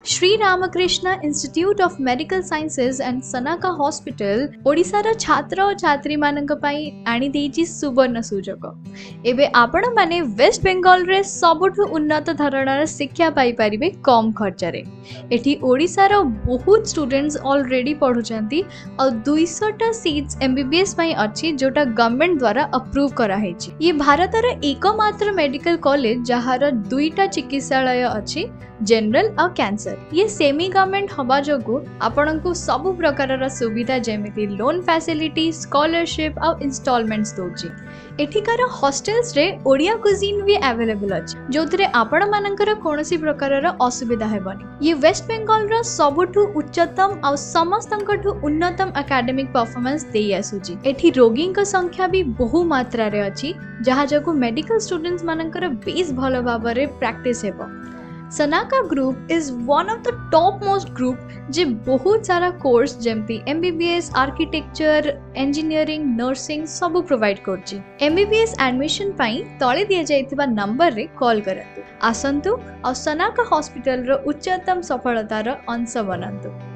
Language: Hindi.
Shri Ramakrishna institute of medical sciences and Sanaka hospital ओडिशार छात्र और छात्री मानक पई आनी देछि सुवर्ण सुजोग। एबे आपण माने वेस्ट बेंगल रे सबुठु उन्नत धरणर शिक्षा पाई परिबे कम खर्च रे। एठी ओडिशार बहुत स्टूडेंट्स ऑलरेडी पढुचंती और 200 टा सीट्स एमबीबीएस पई अछि जोटा गवर्नमेंट द्वारा अप्रूव करा हेछि। ये भारतर एकमात्र मेडिकल कॉलेज जहार 2टा चिकित्सालय अछि, जनरल और कैंसर। ये सेमी गवर्नमेंट हवा जोगु आपनको सबु प्रकार सुविधा जेमिति लोन फैसिलिटी, स्कॉलरशिप और इंस्टॉलमेंट्स दोछि। एठिकार हॉस्टल्स रे ओडिया कुजीन भी अवेलेबल अछि जोथरे आपण मानकर कोनोसी प्रकार असुविधा हेबनी। ये वेस्ट बेंगल रो सबुठु उच्चतम और समस्तंकठु उन्नतम एकेडमिक परफॉर्मेंस देई आसुची। एठी रोगी संख्या भी बहु मात्रा रे अछि जहा जको मेडिकल स्टूडेंट्स मानकर बेस भलो भाबरे प्रैक्टिस हेबो। Sanaka group is one of the top most group जे बहुत सारा कोर्स जेमती एमबीबीएस, आर्किटेक्चर, इंजीनियरिंग, नर्सिंग सब प्रोवाइड करछि। एमबीबीएस एडमिशन पई तळे दिया जायतिबा नंबर रे कॉल करंतु। आसंतु और सनाका हॉस्पिटल रो उच्चतम सफलतार अंश बनंतु।